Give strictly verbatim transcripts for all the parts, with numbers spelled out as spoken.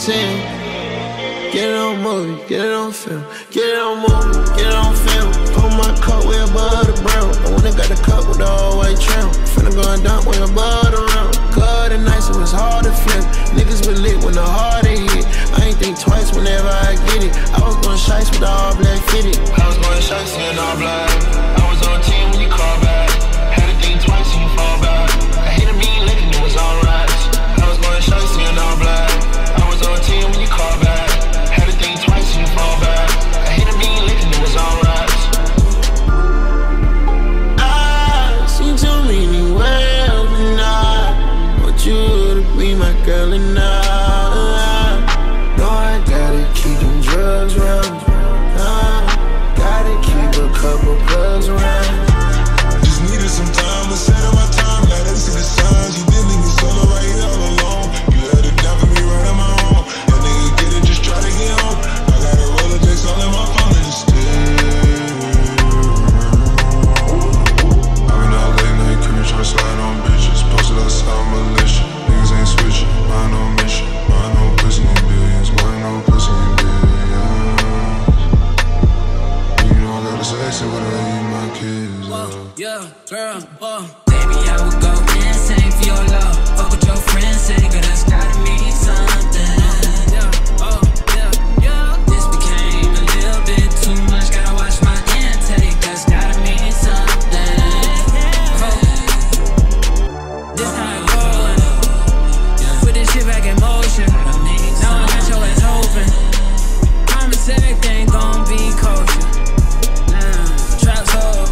saying? Get it on movie, get it on film. Get it on movie, get it on film. Hold my cup way above the brown. I wanna got the cup with the all white trim. Finna go and dump way above the round. Good and nice, it was hard to flip. Niggas been lit when the heart it hit. I ain't think twice whenever I get it. I was going shice with the all black fitted. I was going shice in all black. I was on team when you call back. Had to think twice and you fall back. I hit a mean licking, it was alright. I was going shice in all black. I was on team when you call back. Had to think twice and you fall back. I hit a mean licking, it was alright. I seen too many worlds and I want you to be my girl and I know I gotta keep them drugs round. I gotta keep a couple plugs around. Just needed some time to settle my time. Now they see the signs. You didn't leave me solo right here all alone. You had it down for me right on my own. That nigga get it, just try to get home. I got a Rolodex all in my phone and it's still. I'm in out late night, creeping, tryna slide on bitches. Posted outside militia. Niggas ain't switching, mind no mission. Mind no pussy in billions, mind no pussy in billions. You know I gotta say, say what I eat my kids. Whoa, yeah, girl, whoa. Baby, I would go insane for your love. Fuck what your friends say, girl, that's gotta mean something. Yeah, oh, yeah, yeah. This became a little bit too much. Gotta watch my intake, that's gotta mean something. Oh. This how it goes. Put this shit back in motion. Now I got your ass open. Promise everything gon' be kosher. Nah, trap soul.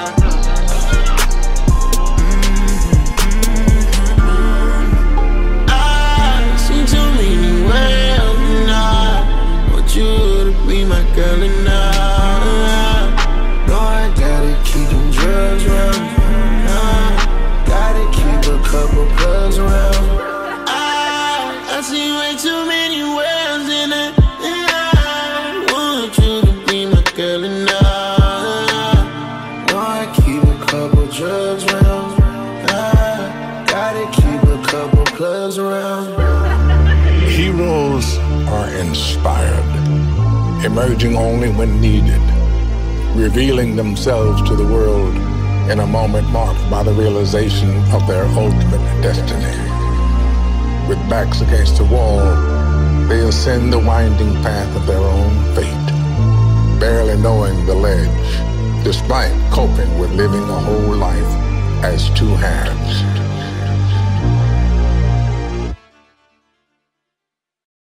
Girl, and I know I gotta keep them drugs round. I gotta keep a couple plugs around. I, I see way too many worlds in it. I want you to be my girl, and I know I keep a couple drugs around. I gotta keep a couple plugs around. Heroes are inspired, emerging only when needed, revealing themselves to the world in a moment marked by the realization of their ultimate destiny. With backs against the wall, they ascend the winding path of their own fate, barely knowing the ledge, despite coping with living a whole life as two halves.